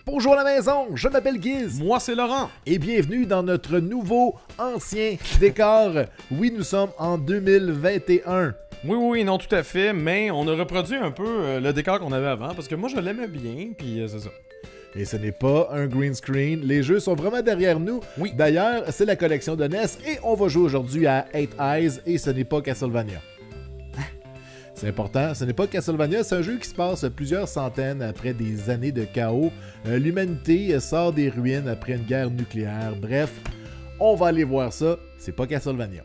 Bonjour à la maison, je m'appelle Giz. Moi, c'est Laurent. Et bienvenue dans notre nouveau ancien décor. Oui, nous sommes en 2021. Oui, non, tout à fait, mais on a reproduit un peu le décor qu'on avait avant, parce que moi, je l'aimais bien, puis c'est ça. Et ce n'est pas un green screen, les jeux sont vraiment derrière nous. Oui. D'ailleurs, c'est la collection de NES et on va jouer aujourd'hui à 8 Eyes et ce n'est pas Castlevania. C'est important, ce n'est pas Castlevania, c'est un jeu qui se passe plusieurs centaines après des années de chaos. L'humanité sort des ruines après une guerre nucléaire. Bref, on va aller voir ça, c'est pas Castlevania.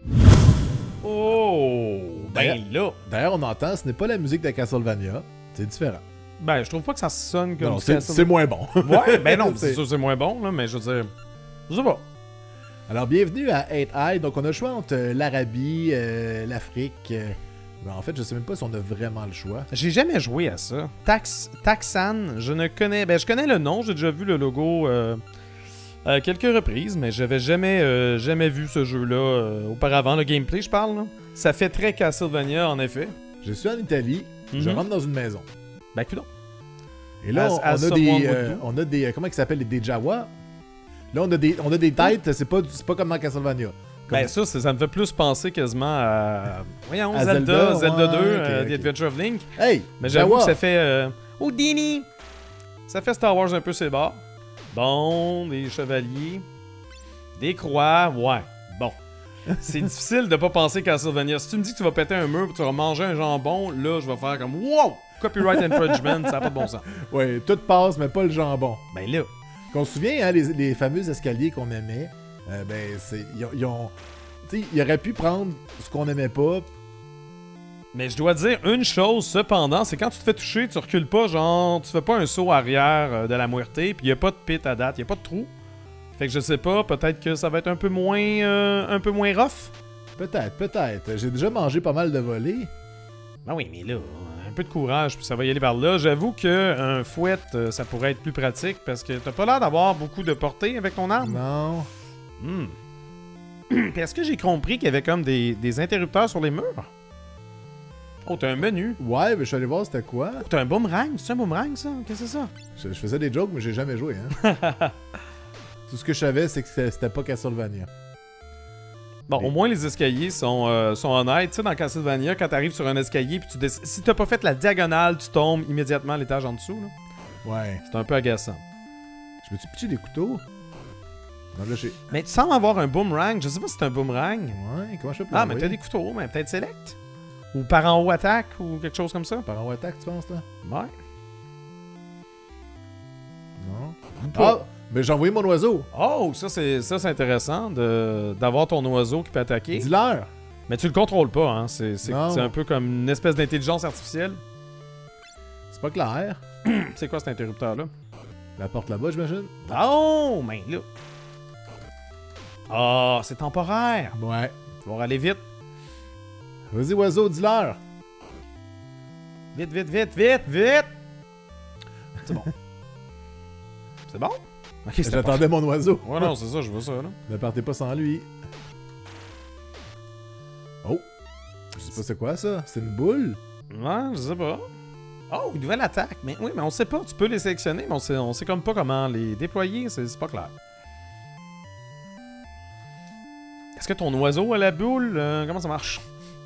Oh, ben là. D'ailleurs, on entend, ce n'est pas la musique de Castlevania, c'est différent. Ben, je trouve pas que ça sonne comme Non, Castlevania. c'est moins bon. Ouais, ben non, c'est sûr c'est moins bon, là, mais je veux dire, je sais pas. Alors, bienvenue à 8 Eyes. Donc, on a le choix entre l'Arabie, l'Afrique. Ben, en fait, je sais même pas si on a vraiment le choix. J'ai jamais joué à ça. Taxan, je ne connais... Ben, je connais le nom, j'ai déjà vu le logo à quelques reprises, mais j'avais jamais vu ce jeu-là auparavant. Le gameplay, je parle, là. Ça fait très Castlevania, en effet. Je suis en Italie, je rentre dans une maison. Ben, coudonc. Et là, on a des... Comment ils s'appellent? Des Jawa? Là, on a des têtes, c'est pas comme dans Castlevania. Ben ça me fait plus penser quasiment à... Voyons, à Zelda 2, ouais, The Adventure of Link. Hey! Mais j'avoue Jawa. que ça fait... Houdini! Ça fait Star Wars un peu ses bords. Bon, des chevaliers. Des croix, ouais. Bon. C'est difficile de pas penser Castlevania. Si tu me dis que tu vas péter un mur et que tu vas manger un jambon, là, je vais faire comme... Wow! Copyright infringement, ça n'a pas de bon sens. Ouais, tout passe, mais pas le jambon. Ben là... Qu'on se souvient, hein, les fameux escaliers qu'on aimait, ils auraient pu prendre ce qu'on aimait pas. Mais je dois dire une chose, cependant, c'est quand tu te fais toucher, tu recules pas, genre, tu fais pas un saut arrière de la muerte, puis il y a pas de pit à date, il y a pas de trou. Fait que je sais pas, peut-être que ça va être un peu moins rough. Peut-être. J'ai déjà mangé pas mal de volets. Ben oui, mais là, un peu de courage, puis ça va y aller par là. J'avoue qu'un fouet, ça pourrait être plus pratique, parce que t'as pas l'air d'avoir beaucoup de portée avec ton arme. Non. Puis est-ce que j'ai compris qu'il y avait comme des interrupteurs sur les murs? Oh, t'as un menu. Ouais, mais je suis allé voir c'était quoi. Oh, t'as un boomerang. C'est un boomerang, ça? Qu'est-ce que c'est ça? Je faisais des jokes, mais j'ai jamais joué. Hein. Tout ce que je savais, c'est que c'était pas Castlevania. Bon, au moins les escaliers sont honnêtes. Tu sais, dans Castlevania, quand t'arrives sur un escalier, puis si t'as pas fait la diagonale, tu tombes immédiatement à l'étage en dessous. Là. Ouais. C'est un peu agaçant. Je peux-tu pitcher des couteaux? Non, là, Mais tu sembles avoir un boomerang. Je sais pas si c'est un boomerang. Ouais, comment je fais pour Ah, mais t'as des couteaux, mais peut-être select. Ou par en haut attaque, ou quelque chose comme ça. Par en haut attaque, tu penses, toi? Ouais. Non. Pas. Ah! Mais j'ai envoyé mon oiseau. Oh, ça c'est intéressant d'avoir ton oiseau qui peut attaquer. Dis-leur. Mais tu le contrôles pas, hein. C'est Non. un peu comme une espèce d'intelligence artificielle. C'est pas clair. C'est quoi cet interrupteur-là? La porte là-bas, j'imagine. Oh, mais là. Ah, c'est temporaire. Ouais. Tu vas aller vite. Vas-y, oiseau, dis-leur. Vite. C'est bon. C'est bon? Ok, c'était pas... J'attendais mon oiseau. Ouais, non, c'est ça, je veux ça, là. Ne partez pas sans lui. Oh! Je sais pas c'est quoi ça? C'est une boule? Ouais, je sais pas. Oh, une nouvelle attaque. Mais oui, mais on sait pas. Tu peux les sélectionner, mais on sait comme pas comment les déployer. C'est pas clair. Est-ce que ton oiseau a la boule? Comment ça marche?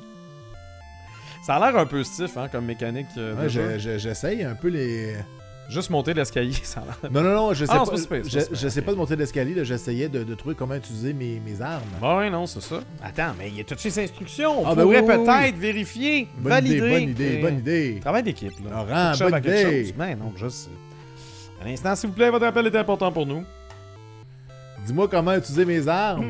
Ça a l'air un peu stiff, hein, comme mécanique. Ouais, j'essaye un peu les... Juste monter l'escalier, ça a l'air... Non, je sais Ah, pas. c'est pas super, Je sais pas de monter l'escalier, là, j'essayais de trouver comment utiliser mes armes. Ouais, non, c'est ça. Attends, mais y a toutes ces instructions? On Ah, ben pourrait oui, oui, peut-être vérifier, Bonne valider. bonne idée. Travail d'équipe, là. Laurent, Faut que je serve à bonne quelque idée. chose. Mais non, je sais. Un instant, s'il vous plaît, votre appel est important pour nous. Dis-moi comment utiliser mes armes.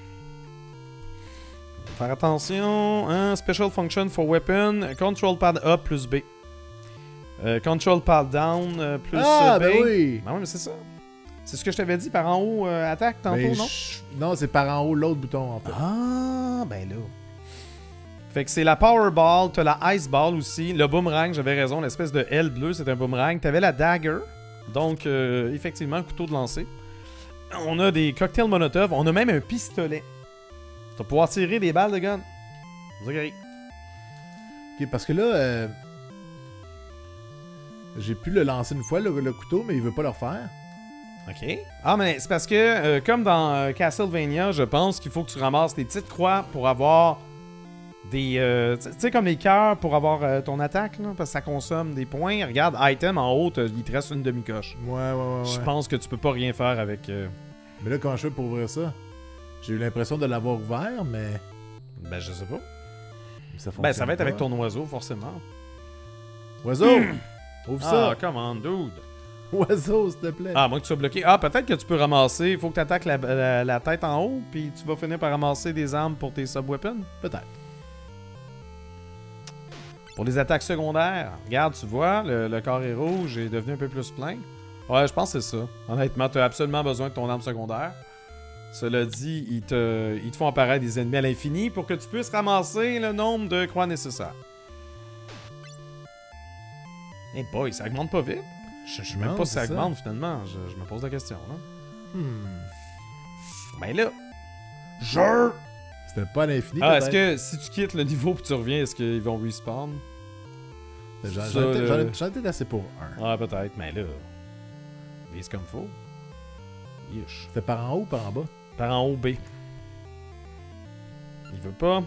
Faire attention, hein, Special Function for Weapon, Control Pad A plus B. Control Pad Down plus Ah, B. ben oui. Ben oui, mais c'est ça. C'est ce que je t'avais dit par en haut, attaque tantôt, Ben, non? Non, c'est par en haut l'autre bouton, en fait. Ah, ben là. Fait que c'est la Power Ball, t'as la Ice Ball aussi, le boomerang, j'avais raison, l'espèce de L bleu, c'est un boomerang. T'avais la Dagger, donc effectivement, couteau de lancer. On a des cocktails Molotov, on a même un pistolet. Tu vas pouvoir tirer des balles de gun. C'est Ok, parce que là, J'ai pu le lancer une fois, le couteau, mais il veut pas le refaire. OK. Ah, mais c'est parce que, comme dans Castlevania, je pense qu'il faut que tu ramasses des petites croix pour avoir des... tu sais, comme les cœurs pour avoir ton attaque, là, parce que ça consomme des points. Regarde, item, en haut, il te reste une demi-coche. Ouais. Je pense que tu peux pas rien faire avec... Mais là, comment je fais pour ouvrir ça? J'ai eu l'impression de l'avoir ouvert, mais... Ben, je sais pas. Ça Ben, ça va être pas. avec ton oiseau, forcément. Oiseau! Ouvre Ah, ça! come on, dude. Oiseau, s'il te plaît! Ah, moi que tu sois bloqué. Ah, peut-être que tu peux ramasser. Il faut que tu attaques la tête en haut, puis tu vas finir par ramasser des armes pour tes sub-weapons. Peut-être. Pour les attaques secondaires, regarde, tu vois, le carré rouge est devenu un peu plus plein. Ouais, je pense que c'est ça. Honnêtement, tu as absolument besoin de ton arme secondaire. Cela dit, ils te font apparaître des ennemis à l'infini pour que tu puisses ramasser le nombre de croix nécessaires. Eh boy, ça augmente pas vite. Je sais même Non, pas si ça c'est ça. augmente finalement. Je me pose la question, là. Ben là... C'était pas à l'infini, Ah, est-ce peut-être? que si tu quittes le niveau puis tu reviens, est-ce qu'ils vont respawn? J'en ça, ai peut-être assez pour un. Ah, peut-être, mais là... Vise comme faut. Yish. C'était par en haut ou par en bas? Par en haut, B. Il veut pas.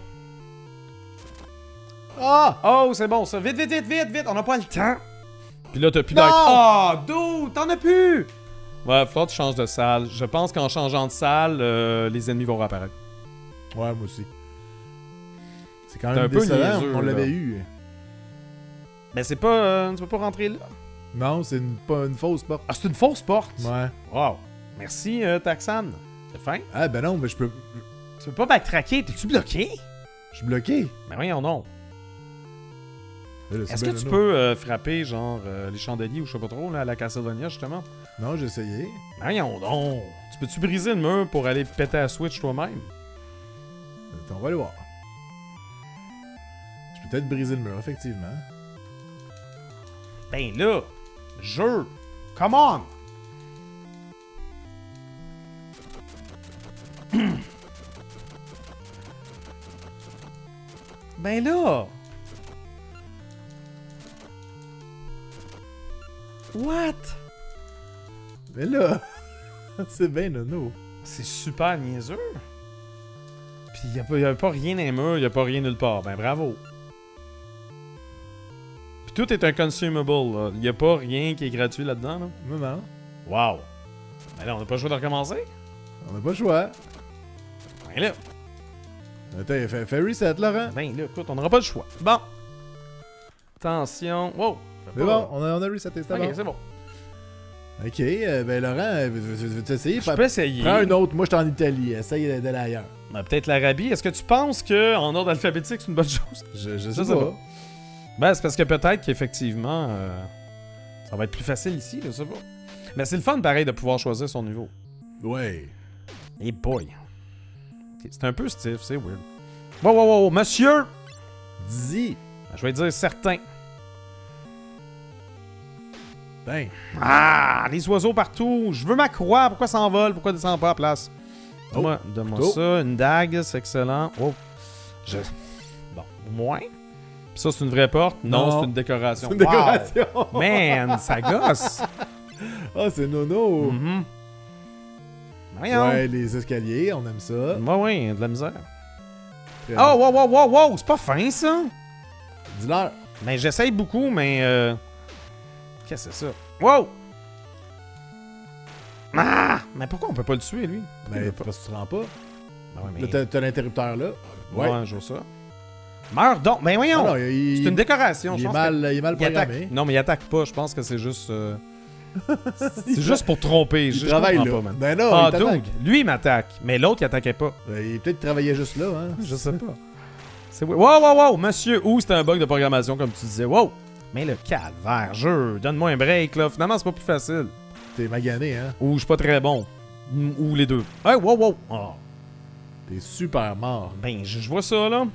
Ah! Oh, c'est bon, ça. Vite, vite, vite, vite, vite. On n'a pas le temps. Puis là, t'as plus Non! d'art. Ah, dude, t'en as plus! Ouais, faut que tu changes de salle. Je pense qu'en changeant de salle, les ennemis vont réapparaître. Ouais, moi aussi. C'est quand T'es même un peu décevant, niaiseux, on l'avait là. eu. Mais c'est pas... tu peux pas rentrer là. Non, c'est pas une fausse porte. Ah, c'est une fausse porte. Ouais. Wow. Merci, Taxan. C'est fin. Ah, ben non, mais je peux... Tu peux pas backtracker. T'es-tu bloqué? Je suis bloqué. Ben voyons non. Là, c'est Est-ce bien que tu nono. peux frapper, genre, les chandeliers ou je sais pas trop, là, à la Castlevania, justement? Non, j'ai essayé. Ben voyons donc. Tu peux-tu briser le mur pour aller péter la Switch toi-même? On va aller voir. Je peux peut-être briser le mur, effectivement. Ben là, jeu. Come on! Ben là! What? Mais là, c'est bien nono. C'est super niaiseux. Puis y a pas rien dans les murs, y a pas rien nulle part. Ben bravo. Puis tout est un consumable, là. Y a pas rien qui est gratuit là-dedans, là. Non, non. Wow. Ben là, on n'a pas le choix de recommencer. On n'a pas le choix. Ben là. Attends, fais reset, Laurent. Ben là, écoute, on n'aura pas le choix. Bon. Attention. Wow. C'est bon, on a reseté, c'est Ok, bon. c'est bon. Ok, ben Laurent, veux-tu essayer? Je peux essayer. Prends un autre, moi je suis en Italie, essaye d'aller ailleurs. Ben, peut-être l'Arabie. Est-ce que tu penses qu'en ordre alphabétique, c'est une bonne chose? Je Je sais sais pas. pas. Ben, c'est parce que peut-être qu'effectivement, ça va être plus facile ici, je sais pas. Mais c'est le fun, pareil, de pouvoir choisir son niveau. Ouais. Et boy. Ok, c'est un peu stiff, c'est weird. Wow, wow, wow, monsieur! Dis. Ben, je vais dire certain. Ben. Ah, les oiseaux partout. Je veux ma croix. Pourquoi ça envole? Pourquoi descend pas à place? Donne-moi couteau. ça. Une dague, c'est excellent. Oh. Bon, au moins. Puis ça, c'est une vraie porte? Non, Non. c'est une décoration. C'est une décoration. Wow. Man, ça gosse. Ah, c'est nono. Mhm. Voyons. Ouais, les escaliers, on aime ça. Ouais, de la misère. Très Oh, bien. wow, wow, wow, wow. C'est pas fin, ça? Dis-leur. Ben, j'essaye beaucoup, mais... Qu'est-ce que c'est ça? Wow! Ah! Mais pourquoi on peut pas le tuer, lui? Ben, parce que tu te rends pas. Ben ouais, mais... Là, t'as l'interrupteur là. Ouais, je vois ça. Meurs donc! Ben voyons! Non, c'est une décoration, il je est pense mal, il est mal il attaque. programmé. Non, mais il attaque pas. Je pense que c'est juste... c'est juste pour tromper. Il Je travaille là. comprends pas, man. Ben non, Ah, il t'attaque. dude! Lui, il m'attaque. Mais l'autre, il attaquait pas. Ben, il peut-être travaillait juste là, hein. Je sais pas. C'est... Wow, wow, wow! Monsieur, ou c'était un bug de programmation, comme tu disais. Wow! Mais le calvaire, jeu, donne-moi un break, là. Finalement, c'est pas plus facile. T'es magané, hein. Ou je suis pas très bon. Ou les deux. Hey, wow, wow! Oh. T'es super mort. Ben, je vois ça, là.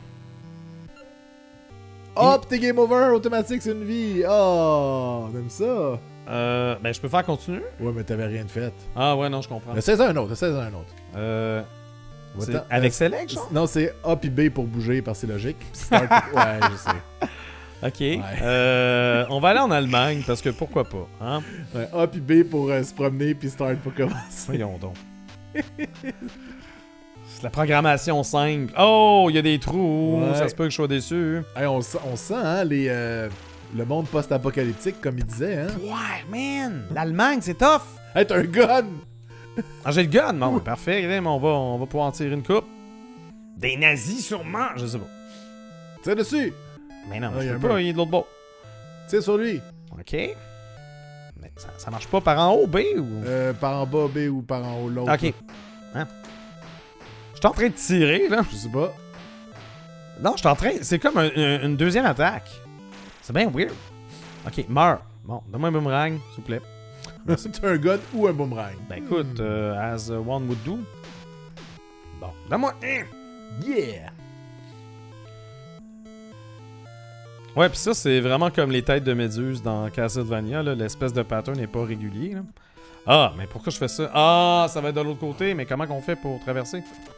Hop, t'es game over, automatique, c'est une vie. Oh, on aime ça. Ben, je peux faire continuer? Ouais, mais t'avais rien de fait. Ah, ouais, non, je comprends. Essaye un autre, essaye un autre. C'est Va-t'en- avec Select, genre? Non, c'est A puis B pour bouger, parce que c'est logique. Puis Start, ouais, je sais. OK. On va aller en Allemagne, parce que pourquoi pas, hein? Ouais, A puis B pour se promener, puis start pour commencer. Voyons donc. C'est la programmation simple. Oh, il y a des trous. Ouais. Ça se peut que je sois déçu. Hey, on sent, hein, le monde post-apocalyptique, comme il disait, hein. Ouais, man! L'Allemagne, c'est tough! Hey, t'as un gun! Ah, j'ai le gun! Bon, parfait, Grim, on va pouvoir en tirer une coupe. Des nazis, sûrement! Je sais pas. Tire dessus! Mais non, Ah, y a je un peux pas, mur. il est de l'autre bord. Tire sur lui! OK. Mais ça marche pas par en haut, B, ou... Par en bas, B ou par en haut, l'autre. OK. Hein? Je suis en train de tirer, là. Je sais pas. Non, je suis en train... C'est comme une deuxième attaque. C'est bien weird. OK, meurs. Bon, donne-moi un boomerang, s'il vous plaît. T'as un gun ou un boomerang. Ben écoute, as one would do. Bon, donne-moi un. Yeah! Ouais, pis ça, c'est vraiment comme les têtes de méduse dans Castlevania, là. L'espèce de pattern n'est pas régulier, là. Ah, mais pourquoi je fais ça? Ah, ça va être de l'autre côté, mais comment qu'on fait pour traverser?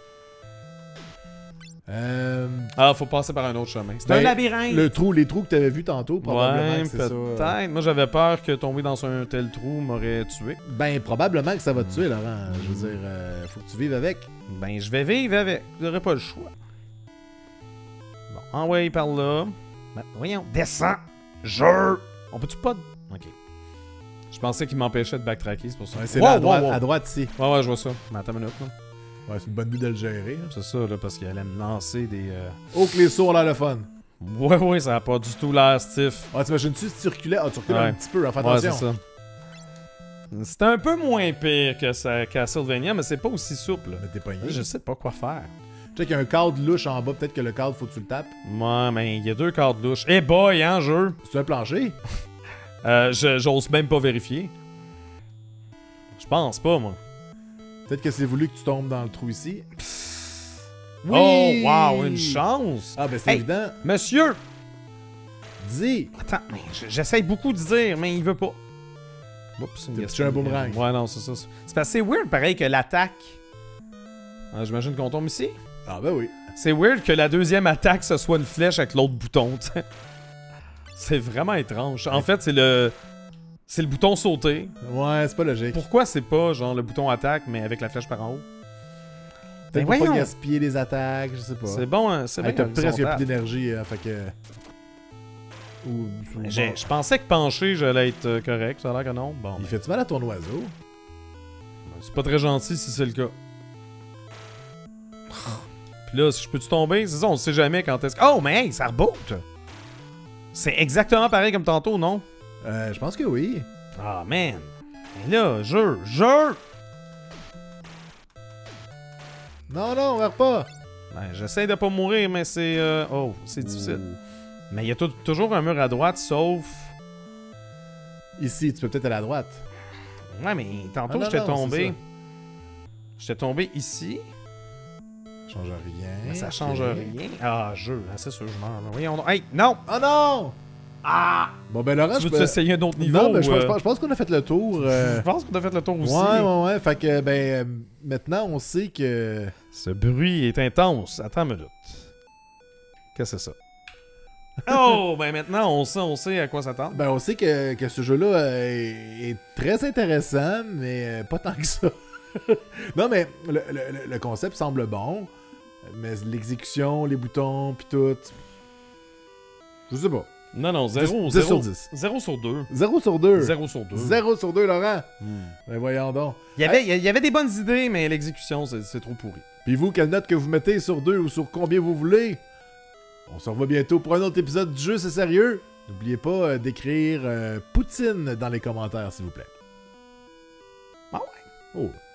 Ah, faut passer par un autre chemin. C'est un labyrinthe! Les trous que t'avais vus tantôt, probablement Ouais, que c'est ça. peut-être. Moi, j'avais peur que tomber dans un tel trou m'aurait tué. Ben, probablement que ça va te tuer, Laurent. Je veux dire, faut que tu vives avec. Ben, je vais vivre avec. J'aurais pas le choix. Bon, envoyé par là. Ben, voyons, descends! Je! On peut-tu pas... Ok. Je pensais qu'il m'empêchait de backtracker, c'est pour ça. Ouais, c'est Wow, là, wow, wow. à droite ici. Ouais, je vois ça. Mais attends une minute, là. Ouais, c'est une bonne idée de le gérer. Hein. C'est ça, là, parce qu'il allait me lancer des... Oh, que les sauts ont l'air le fun. Ouais, ça a pas du tout l'air stiff. Ah, t'imagines-tu si tu reculais? Ah, tu recules Ouais. un petit peu, hein, fais Ouais, attention. c'est ça. C'est un peu moins pire que Castlevania, mais c'est pas aussi souple. Mais t'es pogné. Je sais pas quoi faire. Tu sais qu'il y a un cadre louche en bas, peut-être que le cadre, faut que tu le tapes. Ouais, mais il y a deux cartes louches. Eh boy, hein, jeu! C'est un plancher? J'ose même pas vérifier. Je pense pas, moi. Peut-être que c'est voulu que tu tombes dans le trou ici. Oh, wow, une chance! Ah, ben c'est Hey. évident. Monsieur! Dis! Attends, mais j'essaye beaucoup de dire, mais il veut pas. Oups, T'as pitché un boomerang. Ouais, non, c'est ça. C'est parce que c'est weird, pareil, que l'attaque... Ah, j'imagine qu'on tombe ici. Ah, ben oui. C'est weird que la deuxième attaque, ce soit une flèche avec l'autre bouton, tu sais. C'est vraiment étrange. En fait, c'est le bouton sauter. Ouais, c'est pas logique. Pourquoi c'est pas, genre, le bouton attaque, mais avec la flèche par en haut? Peut-être Ben pour pas voyons. gaspiller les attaques, je sais pas. C'est bon, hein, c'est Hey, bien t'as presque horizontal. plus d'énergie, fait que... Ou- Je pensais que pencher, j'allais être correct. Ça a l'air que non. Bon, Il ben, fait-tu mal à ton oiseau? c'est pas très gentil si c'est le cas. Puis là, si je peux-tu tomber? C'est ça, on sait jamais quand est-ce que... Oh, mais hey, ça reboot! C'est exactement pareil comme tantôt, non? Je pense que oui. Ah, man! Mais là, jeu! Non, non, on meurt pas. Ben, j'essaie de pas mourir, mais c'est... Oh, c'est difficile. Mais il y a toujours un mur à droite, sauf... Ici, tu peux peut-être aller à droite. Ouais, mais tantôt, Ah, non, j'étais non, tombé... c'est ça. J'étais tombé ici, Ça change rien. mais ça change ok. rien. Ah, jeu, hein, c'est sûr, je meurs. là. Voyons donc. Hey, non! Oh non! Ah! Bon, ben Laurent, Tu je veux-tu peux... essayer un autre niveau? Non, mais je ou, pense qu'on a fait le tour. Je pense qu'on a fait le tour aussi. Ouais. Fait que, maintenant, on sait que... Ce bruit est intense. Attends une minute. Qu'est-ce que c'est ça? Oh, ben maintenant, on sait à quoi s'attendre. Ben, on sait que ce jeu-là est très intéressant, mais pas tant que ça. Non, mais le concept semble bon, mais l'exécution, les boutons, pis tout... Je sais pas. Non, 0 10 sur 10. 0 sur 2. 0 sur 2. 0 sur 2. 0 sur 2, Laurent. Hmm. Ben voyons donc. Il y avait des bonnes idées, mais l'exécution, c'est trop pourri. Puis vous, quelle note que vous mettez sur 2 ou sur combien vous voulez? On se revoit bientôt pour un autre épisode du jeu, c'est sérieux. N'oubliez pas d'écrire Poutine dans les commentaires, s'il vous plaît. Ah ouais? Oh.